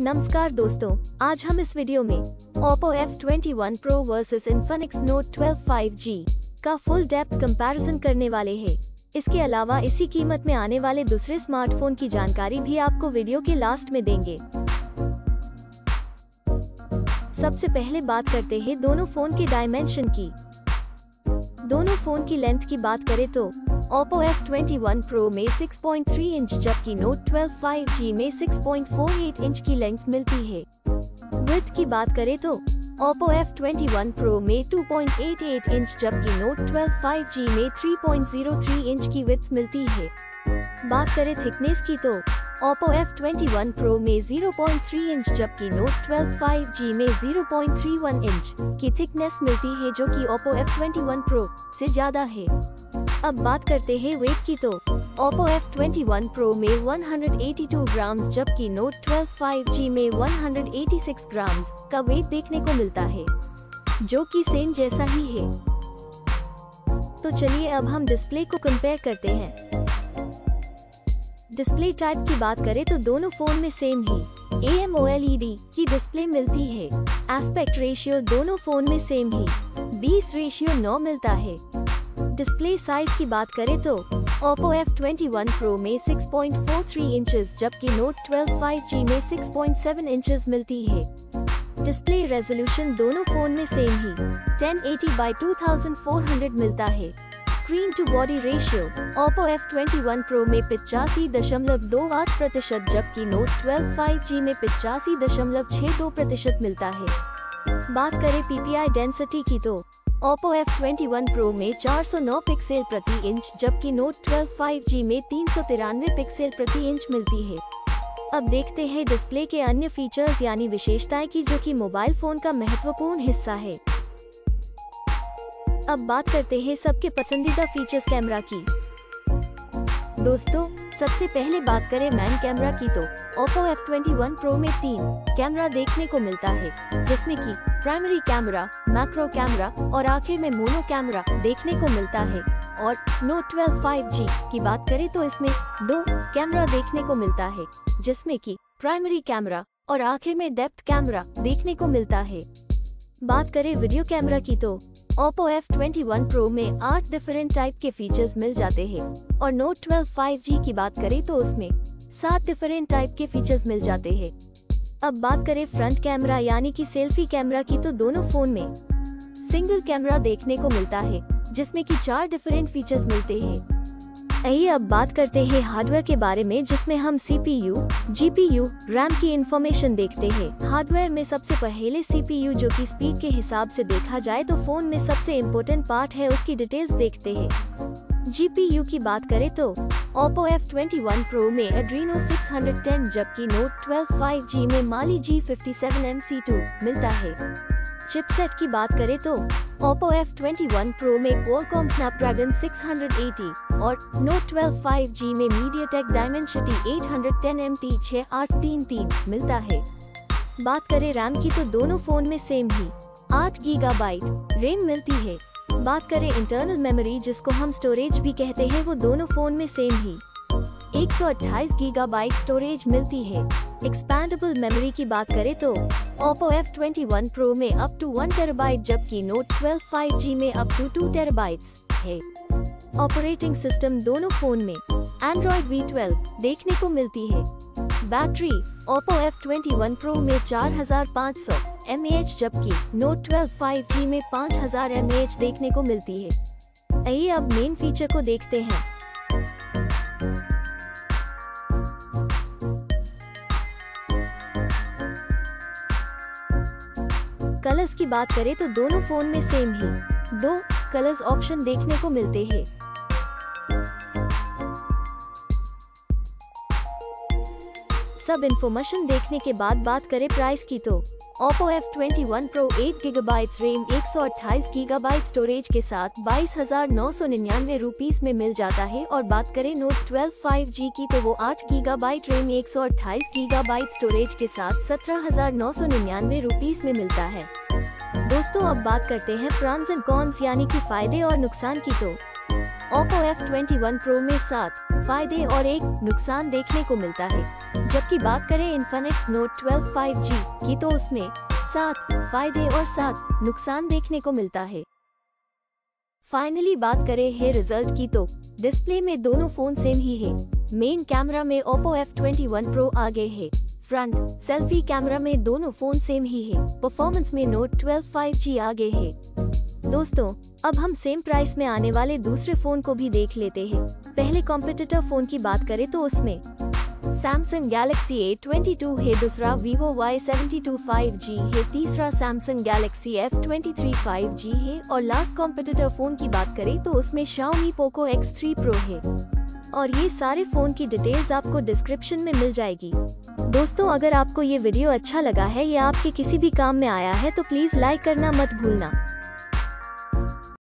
नमस्कार दोस्तों, आज हम इस वीडियो में Oppo F21 Pro versus Infinix Note 12 5G का फुल डेप्थ कंपैरिजन करने वाले हैं। इसके अलावा इसी कीमत में आने वाले दूसरे स्मार्टफोन की जानकारी भी आपको वीडियो के लास्ट में देंगे। सबसे पहले बात करते हैं दोनों फोन के डायमेंशन की। दोनों फोन की लेंथ की बात करें तो Oppo F21 Pro में 6.3 इंच जबकि Note 12 5G में 6.48 इंच की लेंथ मिलती है। विड्थ की बात करें तो Oppo F21 Pro में 2.88 इंच जबकि Note 12 5G में 3.03 इंच की विड्थ मिलती है। बात करें थिकनेस की तो Oppo F21 Pro में 0.3 इंच जबकि Note 12 5G में 0.31 इंच की थिकनेस मिलती है, जो कि Oppo F21 Pro से ज्यादा है। अब बात करते हैं वेट की तो Oppo F21 Pro में 182 ग्राम्स जबकि Note 12 5G में 186 ग्राम्स का वेट देखने को मिलता है, जो कि सेम जैसा ही है। तो चलिए अब हम डिस्प्ले को कंपेयर करते हैं। डिस्प्ले टाइप की बात करें तो दोनों फोन में सेम ही AMOLED की डिस्प्ले मिलती है। एस्पेक्ट रेशियो दोनों फोन में सेम ही 20:9 मिलता है। डिस्प्ले साइज की बात करें तो Oppo F21 Pro में 6.43 इंचेस जबकि Note 12 5G में 6.7 इंचेस मिलती है। डिस्प्ले रेजोल्यूशन दोनों फोन में सेम ही 1080x2400 मिलता है। Screen to body ratio Oppo F21 Pro में 85.28% जबकि Note 12 5G में 85.62% मिलता है। बात करें PPI डेंसिटी की तो Oppo F21 Pro में 409 पिक्सल प्रति इंच जबकि Note 12 5G में 393 पिक्सल प्रति इंच मिलती है। अब देखते हैं डिस्प्ले के अन्य फीचर्स यानी विशेषताएं की, जो कि मोबाइल फोन का महत्वपूर्ण हिस्सा है। अब बात करते हैं सबके पसंदीदा फीचर्स कैमरा की। दोस्तों, सबसे पहले बात करें मैन कैमरा की तो Oppo F21 Pro में 3 कैमरा देखने को मिलता है, जिसमें कि प्राइमरी कैमरा, मैक्रो कैमरा और आखिर में मोनो कैमरा देखने को मिलता है। और Note 12 5G की बात करें तो इसमें 2 कैमरा देखने को मिलता है, जिसमें कि प्राइमरी कैमरा और आखिर में डेप्थ कैमरा देखने को मिलता है। बात करें वीडियो कैमरा की तो Oppo F21 Pro में 8 डिफरेंट टाइप के फीचर्स मिल जाते हैं और Note 12 5G की बात करें तो उसमें 7 डिफरेंट टाइप के फीचर्स मिल जाते हैं। अब बात करें फ्रंट कैमरा यानी कि सेल्फी कैमरा की तो दोनों फोन में सिंगल कैमरा देखने को मिलता है, जिसमें कि 4 डिफरेंट फीचर्स मिलते हैं। आइए अब बात करते हैं हार्डवेयर के बारे में, जिसमें हम CPU, GPU, RAM की इंफॉर्मेशन देखते हैं। हार्डवेयर में सबसे पहले CPU, जो कि स्पीड के हिसाब से देखा जाए तो फोन में सबसे इम्पोर्टेंट पार्ट है, उसकी डिटेल्स देखते हैं। GPU की बात करें तो Oppo F21 Pro में Adreno 610 जबकि Note 12 5G में Mali G57MC2 मिलता है। चिपसेट की बात करें तो Oppo F21 Pro में Qualcomm Snapdragon 680 और Note 12 5G में MediaTek Dimensity 810MT6833 मिलता है। बात करें RAM की तो दोनों फोन में सेम ही 8 GB रैम मिलती है। बात करें इंटरनल मेमोरी, जिसको हम स्टोरेज भी कहते हैं, वो दोनों फोन में सेम ही 128 GB स्टोरेज मिलती है। एक्सपैंडेबल मेमोरी की बात करें तो Oppo F21 Pro में अप टू 1 TB जबकि Note 12 5G में अप टू 2 TB है। ऑपरेटिंग सिस्टम दोनों फोन में Android V12 देखने को मिलती है। बैटरी Oppo F21 Pro में 4500 mAh जबकि Note 12 5G में 5000 mAh देखने को मिलती है। आइए अब मेन फीचर को देखते हैं। कलर्स की बात करें तो दोनों फोन में सेम ही 2 कलर्स ऑप्शन देखने को मिलते हैं। सब इन्फॉर्मेशन देखने के बाद बात करें प्राइस की तो Oppo F21 Pro 8 GB RAM 128 GB storage के साथ 22,999 रुपीस में मिल जाता है। और बात करें Note 12 5G की तो वो 8 GB रैम 128 GB स्टोरेज के साथ 17,999 रुपीस में मिलता है। दोस्तों, अब बात करते हैं प्रॉन्स एंड कॉन्स यानी कि फायदे और नुकसान की तो Oppo F21 Pro में 7 फायदे और 1 नुकसान देखने को मिलता है। जबकि बात करें Infinix Note 12 5G की तो उसमें 7 फायदे और 7 नुकसान देखने को मिलता है। फाइनली बात करें है रिजल्ट की तो डिस्प्ले में दोनों फोन सेम ही है। मेन कैमरा में Oppo F21 Pro आगे है। फ्रंट सेल्फी कैमरा में दोनों फोन सेम ही है। परफॉर्मेंस में Note 12 5G आगे है। दोस्तों, अब हम सेम प्राइस में आने वाले दूसरे फोन को भी देख लेते हैं। पहले कॉम्पिटिटर फोन की बात करें तो उसमें Samsung Galaxy A22 है, दूसरा Vivo Y72 5G है, तीसरा Samsung Galaxy F23 5G है और लास्ट कॉम्पिटिटर फोन की बात करें तो उसमें Xiaomi Poco X3 Pro है। और ये सारे फोन की डिटेल्स आपको डिस्क्रिप्शन में मिल जाएगी। दोस्तों, अगर आपको ये वीडियो अच्छा लगा है या आपके किसी भी काम में आया है तो प्लीज लाइक करना मत भूलना।